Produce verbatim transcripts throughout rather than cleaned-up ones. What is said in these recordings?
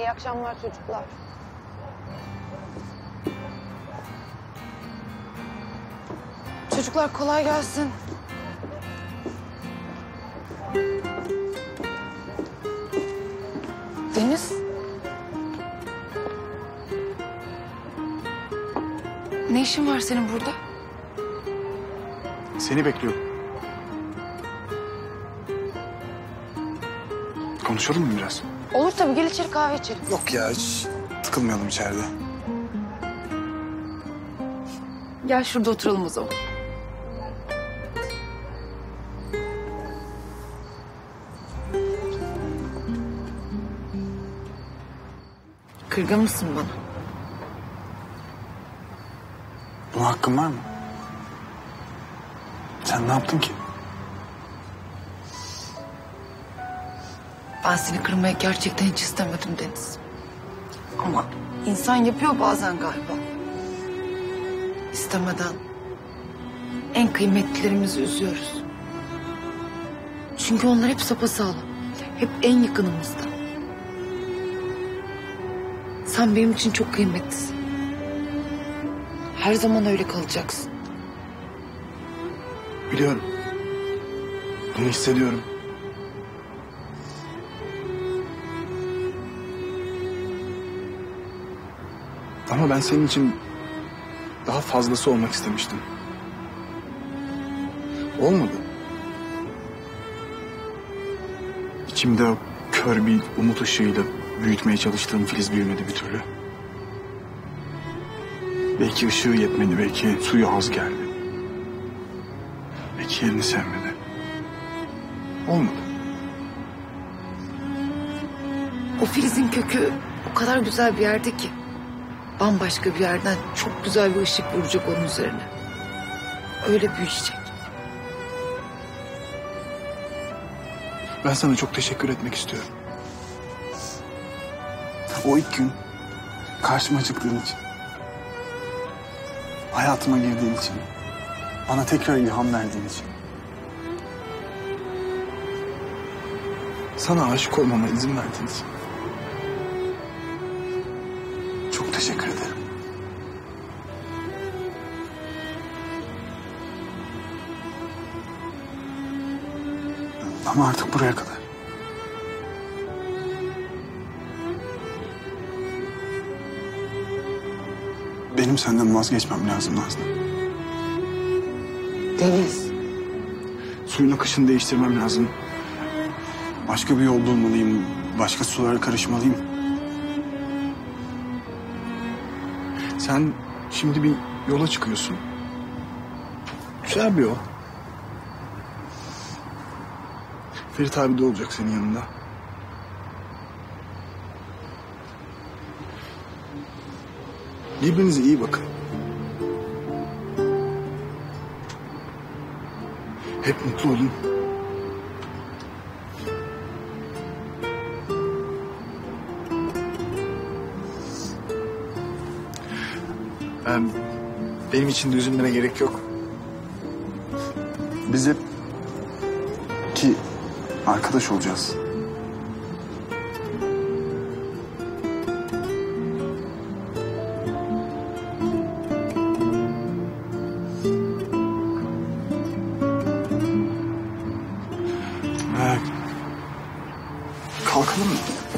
İyi akşamlar çocuklar. Çocuklar kolay gelsin. Deniz. Ne işin var senin burada? Seni bekliyorum. Konuşalım mı biraz? Olur tabii, gel içeri kahve içelim. Yok ya, hiç tıkılmayalım içeride. Gel şurada oturalım o zaman. Kırgın mısın bana? Buna hakkın var mı? Sen ne yaptın ki? Ben seni kırmaya gerçekten hiç istemedim Deniz. Ama insan yapıyor bazen galiba. İstemeden en kıymetlilerimizi üzüyoruz. Çünkü onlar hep sapasağlam. Hep en yakınımızda. Sen benim için çok kıymetlisin. Her zaman öyle kalacaksın. Biliyorum. Bunu hissediyorum. Ama ben senin için daha fazlası olmak istemiştim. Olmadı. İçimde o kör bir umut ışığıyla büyütmeye çalıştığım filiz büyümedi bir türlü. Belki ışığı yetmedi, belki suyu az geldi. Belki yerini sevmedi. Olmadı. O filizin kökü o kadar güzel bir yerde ki. Bambaşka bir yerden çok güzel bir ışık vuracak onun üzerine. Öyle büyüyecek. Ben sana çok teşekkür etmek istiyorum. O ilk gün karşıma çıktığın için. Hayatıma girdiğin için. Bana tekrar ilham verdiğin için. Sana aşık olmama izin verdiğin için. Çok teşekkür ederim. Ama artık buraya kadar. Benim senden vazgeçmem lazım Nazlı. Deniz. Suyun akışını değiştirmem lazım. Başka bir yol bulmalıyım. Başka sulara karışmalıyım. Sen şimdi bir yola çıkıyorsun. Güzel bir yol. Ferit abi de olacak senin yanında. Birbirinize iyi bakın. Hep mutlu olun. Ben, benim için de üzülmene gerek yok. Biz hep ki arkadaş olacağız. Ee, kalkalım mı?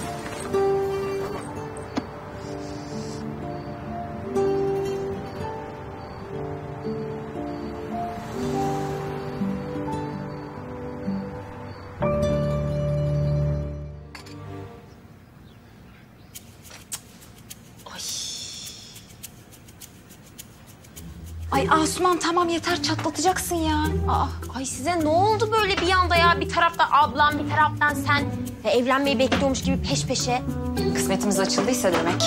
Ay Asuman tamam yeter çatlatacaksın ya. Aa, ay size ne oldu böyle bir anda ya? Bir taraftan ablam, bir taraftan sen. Ya evlenmeyi bekliyormuş gibi peş peşe. Kısmetimiz açıldıysa demek.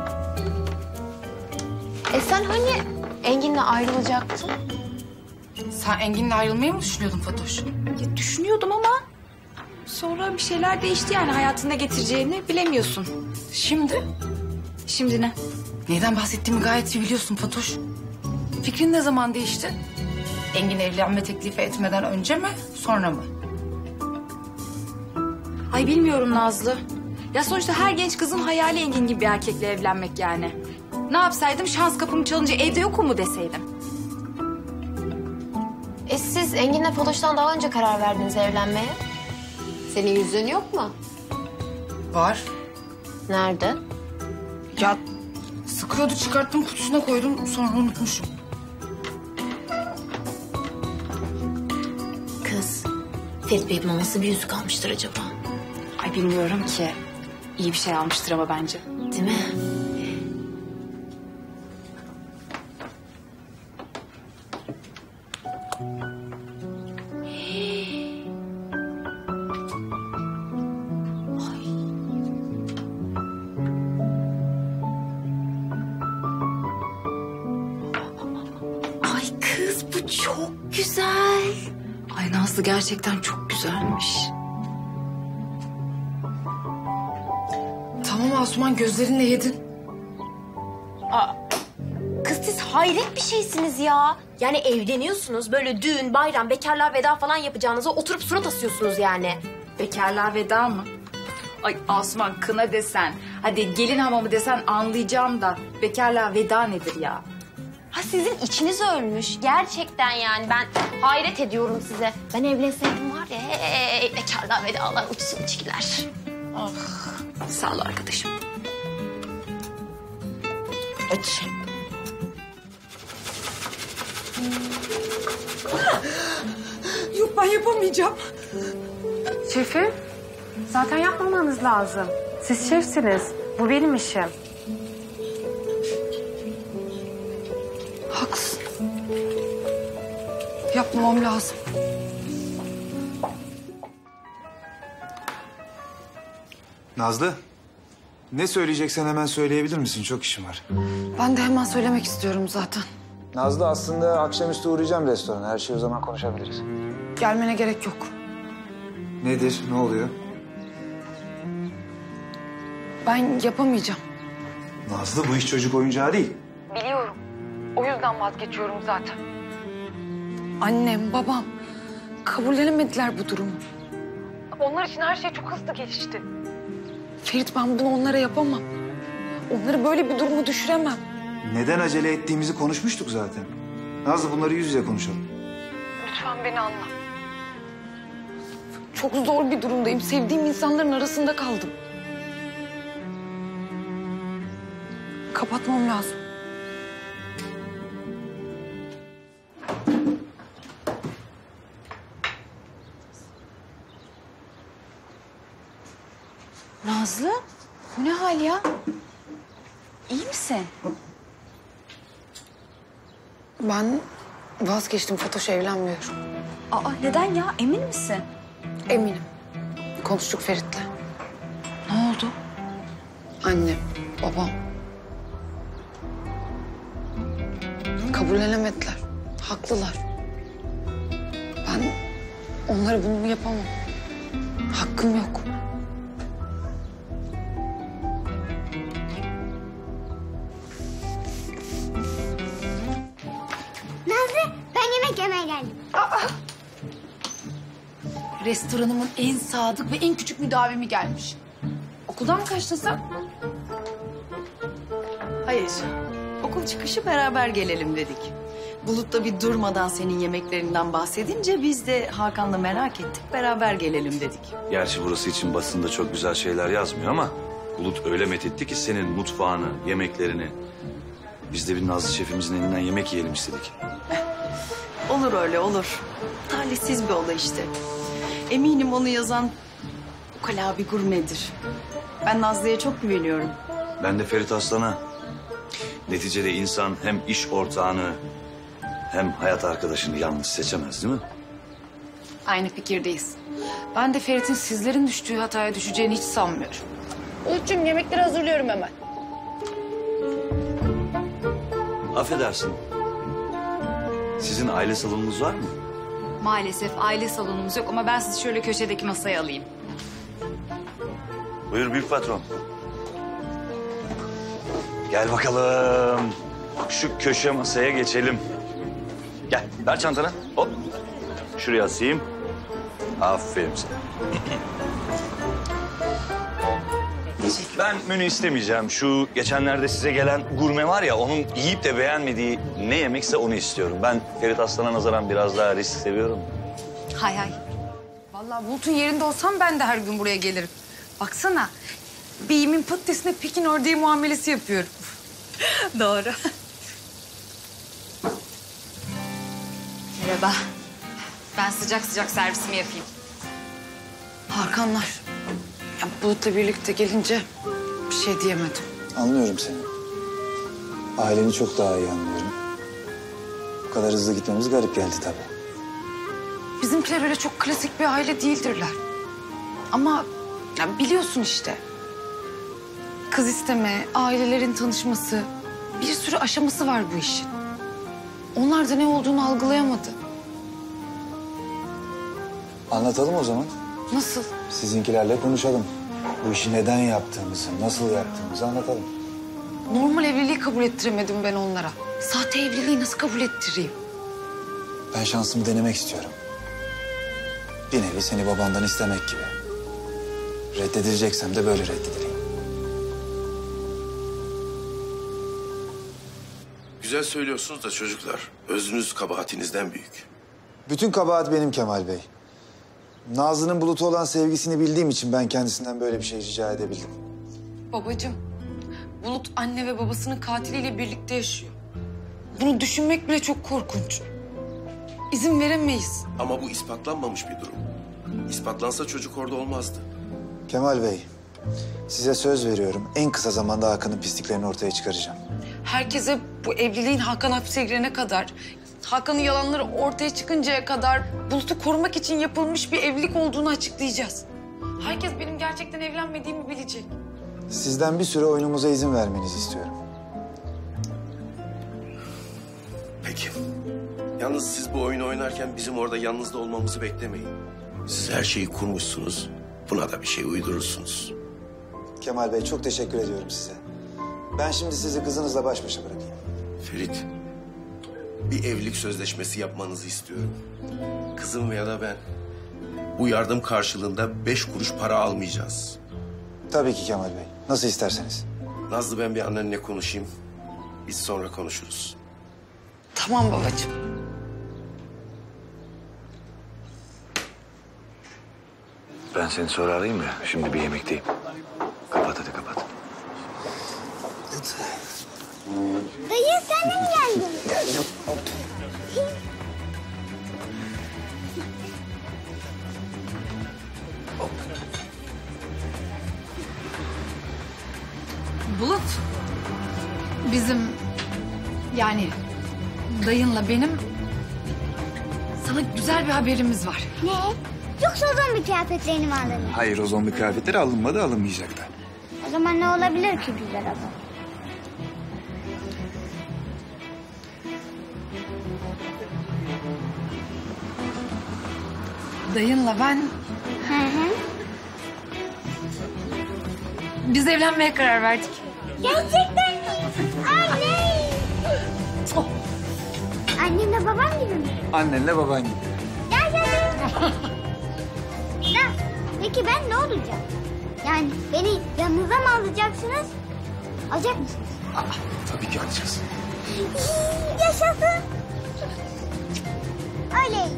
E sen hani Engin'le ayrılacaktın? Sen Engin'le ayrılmayı mı düşünüyordun Fatoş? Ya düşünüyordum ama sonra bir şeyler değişti yani hayatında getireceğini bilemiyorsun. Şimdi? Şimdi ne? Neyden bahsettiğimi gayet iyi biliyorsun Fatoş. Fikrin ne zaman değişti? Engin evlenme teklifi etmeden önce mi, sonra mı? Ay bilmiyorum Nazlı. Ya sonuçta her genç kızın hayali Engin gibi bir erkekle evlenmek yani. Ne yapsaydım, şans kapımı çalınca evde yokum mu deseydim? E siz Engin'le Fotoş'tan daha önce karar verdiniz evlenmeye. Senin yüzüğün yok mu? Var. Nerede? Ya sıkıyordu, çıkarttım, kutusuna koydum, sonra unutmuşum. Kız, Ferit Bey buna nasıl bir yüzük almıştır acaba? Ay bilmiyorum ki. İyi bir şey almıştır ama bence. Değil mi? Ay kız bu çok güzel. Ay Nazlı gerçekten çok güzelmiş. Tamam Asuman, gözlerinle yedin. Kız siz hayret bir şeysiniz ya. Yani evleniyorsunuz böyle düğün, bayram, bekarlığa veda falan yapacağınıza oturup surat asıyorsunuz yani. Bekarlığa veda mı? Ay Asuman, kına desen, hadi gelin hamamı desen anlayacağım da bekarlığa veda nedir ya? Ha sizin içiniz ölmüş. Gerçekten yani ben hayret ediyorum size. Ben evlenseydim var ya hey, bekarlığa vedalar uçsun içkiler. Ah, sağ ol arkadaşım. Aç. Yok ben yapamayacağım. Şefim, zaten yapmamanız lazım. Siz şefsiniz. Bu benim işim. Haklısın. Yapmamam lazım. Nazlı, ne söyleyeceksen hemen söyleyebilir misin? Çok işim var. Ben de hemen söylemek istiyorum zaten. Nazlı, aslında akşamüstü uğrayacağım restorana. Her şeyi o zaman konuşabiliriz. Gelmene gerek yok. Nedir, ne oluyor? Ben yapamayacağım. Nazlı, bu iş çocuk oyuncağı değil. Biliyorum. O yüzden vazgeçiyorum zaten. Annem, babam kabullenemediler bu durumu. Onlar için her şey çok hızlı gelişti. Ferit, ben bunu onlara yapamam. Onları böyle bir duruma düşüremem. Neden acele ettiğimizi konuşmuştuk zaten. Nazlı, bunları yüz yüze konuşalım. Lütfen beni anla. Çok zor bir durumdayım. Sevdiğim insanların arasında kaldım. Kapatmam lazım. Nazlı, bu ne hal ya? İyi misin? Ben vazgeçtim. Fatoş, evlenmiyorum. Aa neden ya? Emin misin? Eminim. Konuştuk Ferit'le. Ne oldu? Annem, babam. Kabullenemediler. Haklılar. Ben onlara bunu yapamam. Hakkım yok. Nazlı, ben yemek yemeye geldim. Restoranımın en sadık ve en küçük müdavimi gelmiş. Okuldan mı kaçtın sen? Hayır. Okul çıkışı beraber gelelim dedik. Bulut da bir durmadan senin yemeklerinden bahsedince biz de Hakan'la merak ettik, beraber gelelim dedik. Gerçi burası için basında çok güzel şeyler yazmıyor ama Bulut öyle methetti ki senin mutfağını, yemeklerini. Biz de bir Nazlı şefimizin elinden yemek yiyelim istedik. Olur öyle olur. Talihsiz bir olay işte. Eminim onu yazan ukala bir gurmedir. Ben Nazlı'ya çok güveniyorum. Ben de Ferit Aslan'a. Neticede insan hem iş ortağını hem hayat arkadaşını yalnız seçemez değil mi? Aynı fikirdeyiz. Ben de Ferit'in sizlerin düştüğü hataya düşeceğini hiç sanmıyorum. Ulut'cum, yemekleri hazırlıyorum hemen. Affedersin. Sizin aile salonunuz var mı? Maalesef aile salonumuz yok ama ben sizi şöyle köşedeki masaya alayım. Buyur büyük patron. Gel bakalım. Şu köşe masaya geçelim. Gel, ver çantanı. Hop. Şuraya asayım. Aferin sana. Ben menü istemeyeceğim. Şu geçenlerde size gelen gurme var ya, onun yiyip de beğenmediği ne yemekse onu istiyorum. Ben Ferit Aslan'a nazaran biraz daha risk seviyorum. Hay hay. Vallahi Bulut'un yerinde olsam ben de her gün buraya gelirim. Baksana, beyimin patatesine Pekin ördeği muamelesi yapıyorum. Doğru. Merhaba. Ben sıcak sıcak servisimi yapayım. Hakanlar, ya Bulut'la birlikte gelince bir şey diyemedim. Anlıyorum seni. Aileni çok daha iyi anlıyorum. Bu kadar hızlı gitmemiz garip geldi tabii. Bizimkiler öyle çok klasik bir aile değildirler. Ama ya biliyorsun işte. Kız isteme, ailelerin tanışması, bir sürü aşaması var bu işin. Onlar da ne olduğunu algılayamadı. Anlatalım o zaman. Nasıl? Sizinkilerle konuşalım. Bu işi neden yaptığımızı, nasıl yaptığımızı anlatalım. Normal evliliği kabul ettiremedim ben onlara. Sahte evliliği nasıl kabul ettireyim? Ben şansımı denemek istiyorum. Bir nevi seni babandan istemek gibi. Reddedileceksem de böyle reddedileyim. Güzel söylüyorsunuz da çocuklar, özünüz kabahatinizden büyük. Bütün kabahat benim Kemal Bey. Nazlı'nın Bulut'a olan sevgisini bildiğim için ben kendisinden böyle bir şey rica edebildim. Babacığım, Bulut anne ve babasının katiliyle birlikte yaşıyor. Bunu düşünmek bile çok korkunç. İzin veremeyiz. Ama bu ispatlanmamış bir durum. İspatlansa çocuk orada olmazdı. Kemal Bey, size söz veriyorum. En kısa zamanda Hakan'ın pisliklerini ortaya çıkaracağım. Herkese bu evliliğin Hakan hapse girene kadar, Hakan'ın yalanları ortaya çıkıncaya kadar Bulut'u korumak için yapılmış bir evlilik olduğunu açıklayacağız. Herkes benim gerçekten evlenmediğimi bilecek. Sizden bir süre oyunumuza izin vermenizi istiyorum. Peki. Yalnız siz bu oyunu oynarken bizim orada yalnız da olmamızı beklemeyin. Siz her şeyi kurmuşsunuz. Buna da bir şey uydurursunuz. Kemal Bey, çok teşekkür ediyorum size. Ben şimdi sizi kızınızla baş başa bırakayım. Ferit, bir evlilik sözleşmesi yapmanızı istiyorum. Kızım ya da ben bu yardım karşılığında beş kuruş para almayacağız. Tabii ki Kemal Bey. Nasıl isterseniz. Nazlı, ben bir annenle konuşayım. Biz sonra konuşuruz. Tamam babacığım. Ben seni sonra arayayım mı? Şimdi bir yemekteyim. Kapat hadi kapat. Dayı sen de mi geldin? Geldim. Bulut, bizim yani dayınla benim sana güzel bir haberimiz var. Ne? Yoksa o zombi kıyafetlerini mi aldın? Hayır, o zombi kıyafetleri alınmadı, alınmayacak da. O zaman ne olabilir ki güzel haber? Dayınla ben Hı hı. biz evlenmeye karar verdik. Gerçekten mi? Anne! Annemle babam gibi mi? Annenle baban gibi. Gerçekten. Da, peki ben ne olacağım? Yani beni yanınıza mı alacaksınız? Alacak mısınız? Tabii ki alacağız. Yaşasın. Oley.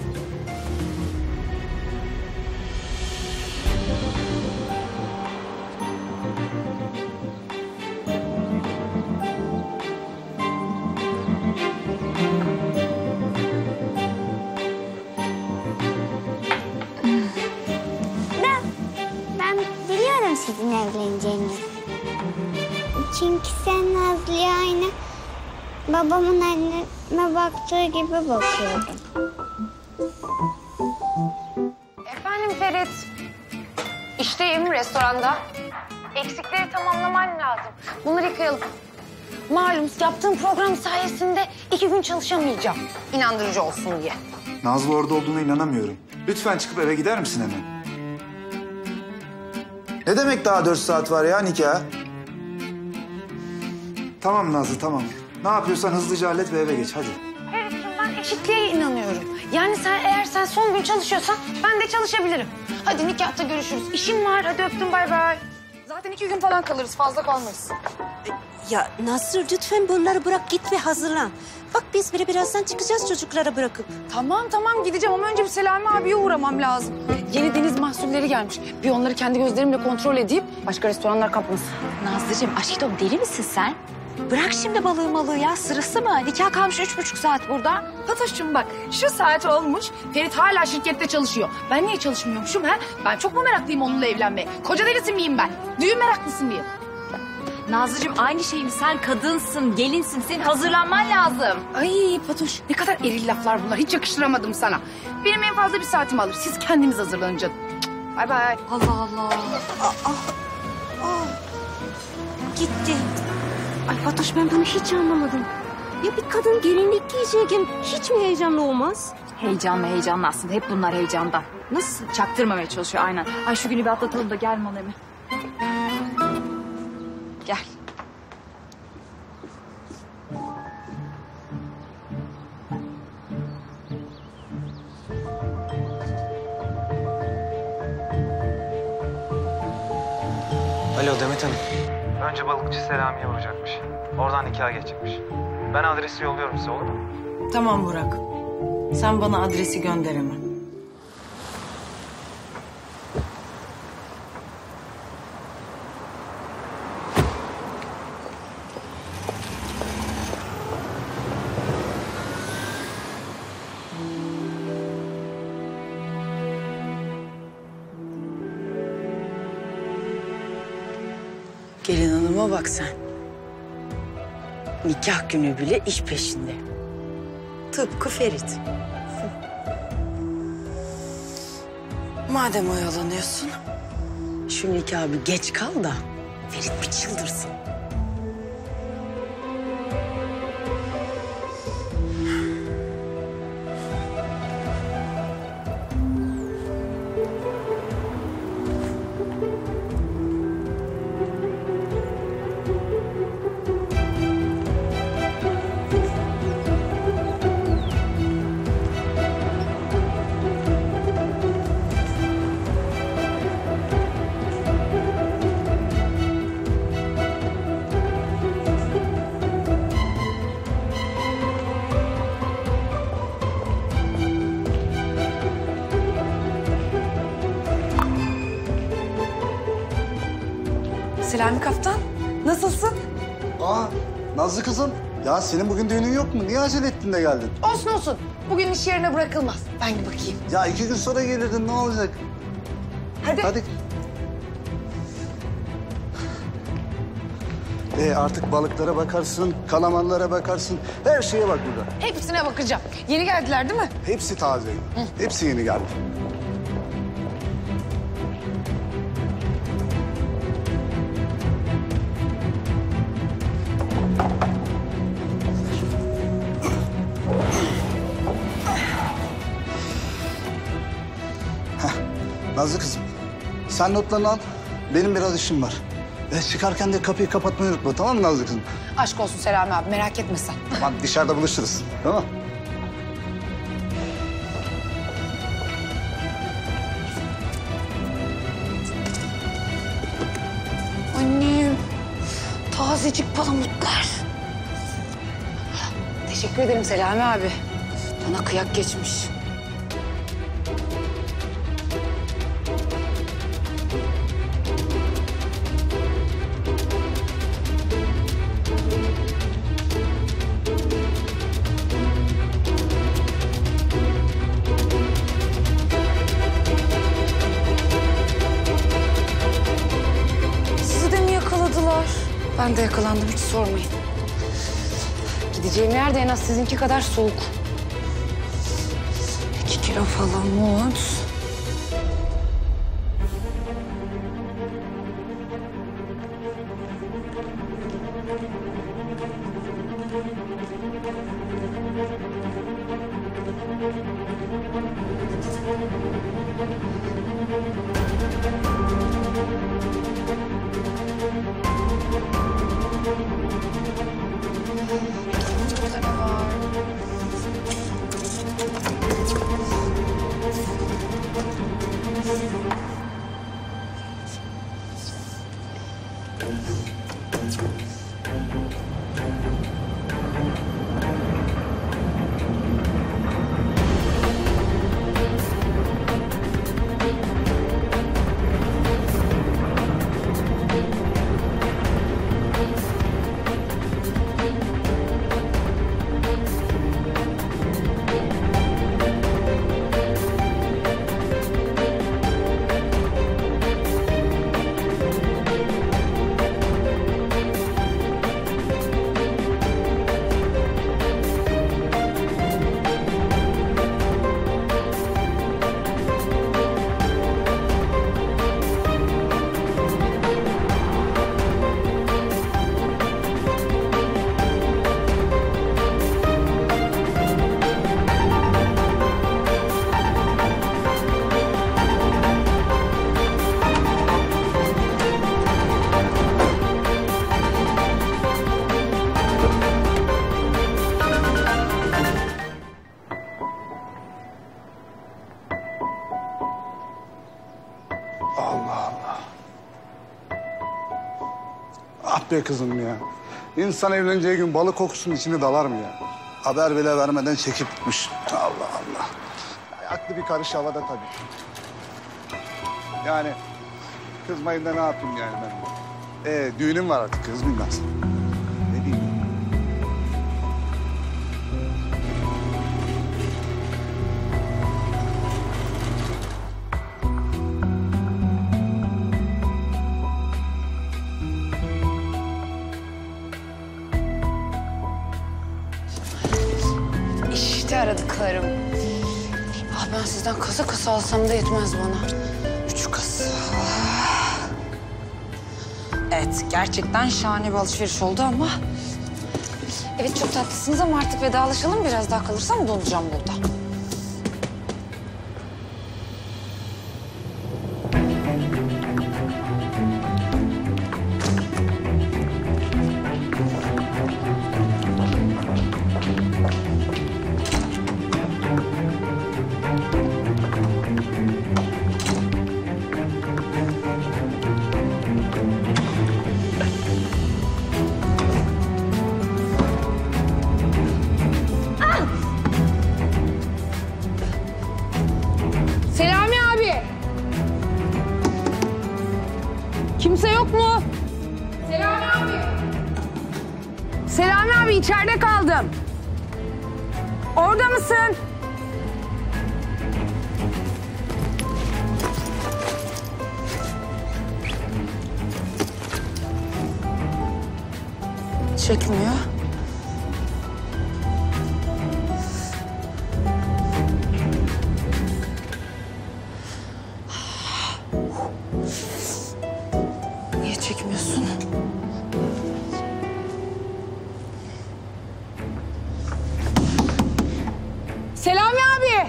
Da, ben biliyorum sizin evleneceğinizi. Çünkü sen Nazlı'ya aynı babamın anneme baktığı gibi bakıyordun. Efendim Ferit. İşteyim restoranda. Eksikleri tamamlaman lazım. Bunları yıkayalım. Malum yaptığım program sayesinde iki gün çalışamayacağım. İnandırıcı olsun diye. Nazlı orada olduğuna inanamıyorum. Lütfen çıkıp eve gider misin hemen? Ne demek daha dört saat var ya nikah? Tamam Nazlı, tamam. Ne yapıyorsan hızlıca hallet ve eve geç, hadi. Ferit'ciğim ben eşitliğe inanıyorum. Yani sen eğer sen son gün çalışıyorsan ben de çalışabilirim. Hadi nikahta görüşürüz. İşim var. Hadi öptüm, bay bay. Zaten zaten iki gün falan kalırız. Fazla kalmayız. Ya Nasır lütfen bunları bırak git ve hazırlan. Bak biz bile birazdan çıkacağız çocuklara bırakıp. Tamam tamam gideceğim ama önce bir Selami abiye uğramam lazım. Yeni deniz mahsulleri gelmiş. Bir onları kendi gözlerimle kontrol edeyim. Başka restoranlar kapmasın. Nazlıcığım aşkım deli misin sen? Bırak şimdi balığı malığı ya sırası mı? Nikah kalmış üç buçuk saat burada. Fatoş'cum bak şu saat olmuş. Ferit hala şirkette çalışıyor. Ben niye çalışmıyormuşum ha? Ben çok mu meraklıyım onunla evlenmeye? Koca delisi miyim ben? Düğün meraklısı mıyım? Nazlıcığım aynı şey mi? Sen kadınsın, gelinsin. Senin hazırlanman lazım. Ay Fatoş ne kadar eril laflar bunlar. Hiç yakıştıramadım sana. Benim en fazla bir saatimi alır. Siz kendiniz hazırlanın canım. Bay bay. Allah Allah. Aa, aa, gitti. Ay Fatoş ben bunu hiç anlamadım. Ya bir kadın gelinlik giyecekken hiç mi heyecanlı olmaz? Heyecanlı heyecanlı aslında. Hep bunlar heyecandan. Nasıl? Çaktırmamaya çalışıyor aynen. Ay şu günü bir atlatalım da gel Manemi. Gel. Alo Demet Hanım. Önce balıkçı Selami'ye vuracakmış. Oradan nikaha geçecekmiş. Ben adresi yolluyorum size olur mu? Tamam Burak. Sen bana adresi gönder hemen. Gelin hanıma bak sen. Nikah günü bile iş peşinde. Tıpkı Ferit. Madem oyalanıyorsun, şu nikahı bir geç kal da Ferit bir çıldırsın. Selami Kaptan, nasılsın? Aa, Nazlı kızım. Ya senin bugün düğünün yok mu? Niye acele ettin de geldin? Olsun olsun. Bugün iş yerine bırakılmaz. Ben bir bakayım. Ya iki gün sonra gelirdin ne olacak? Hadi. Hadi. E artık balıklara bakarsın, kalamarlara bakarsın. Her şeye bak burada. Hepsine bakacağım. Yeni geldiler değil mi? Hepsi taze. Hepsi yeni geldi. Nazlı kızım, sen notlarını al. Benim biraz işim var. Ve çıkarken de kapıyı kapatmayı unutma, tamam mı Nazlı kızım? Aşk olsun Selami abi, merak etme sen. Tamam, dışarıda buluşuruz, tamam mı? Annem, tazecik palamutlar. Teşekkür ederim Selami abi. Bana kıyak geçmiş. Ben de yakalandım, hiç sormayın. Gideceğim yer de en az sizinki kadar soğuk. İki kilo falan mut. Ah be kızım ya. İnsan evleneceği gün balık kokusunun içine dalar mı ya? Haber bile vermeden çekip gitmiş. Allah Allah. Ya, aklı bir karış havada tabii. Yani kızmayın da ne yapayım yani ben? Ee, düğünüm var artık, kızmayayım ben sana. Ne diyeyim? İşte aradıklarım. Ah ben sizden kasa kasa alsam da yetmez bana. Üç kasa. Evet, gerçekten şahane bir alışveriş oldu ama... Evet, çok tatlısınız ama artık vedalaşalım. Biraz daha kalırsam donacağım burada. Selami abi. Kimse yok mu? Selami abi. Selami abi içeride kaldım. Orada mısın? Çekmiyor. Niye çekmiyorsun? Selami abi.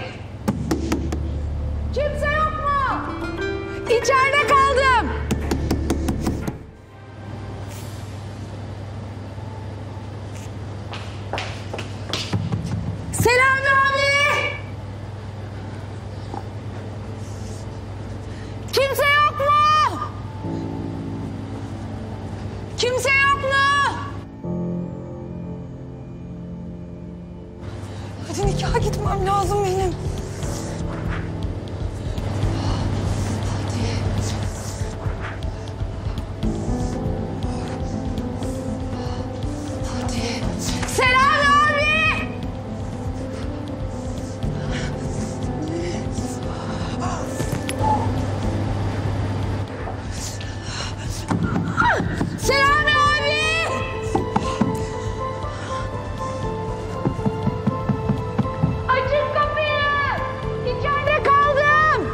Kimse yok mu? İçeride kaldım. Selami abi. Kimse yok mu? Kimse yok mu? Hadi nikaha gitmem lazım benim. Hadi. Selami abi! Selami abi! Açın kapıyı! İçeride kaldım!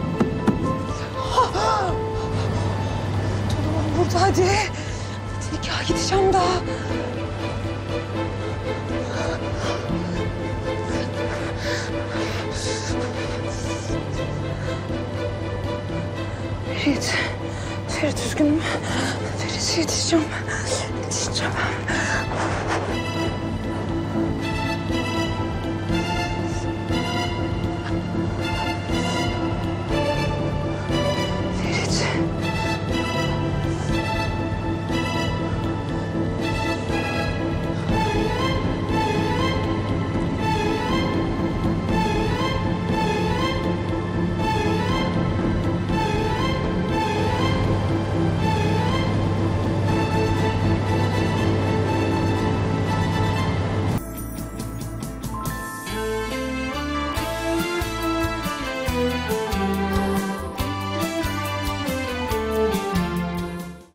Tamam burada hadi. Hadi nikaha gideceğim daha. Ferit. Ferit üzgünüm. Ferit yetişeceğim. Yetişeceğim.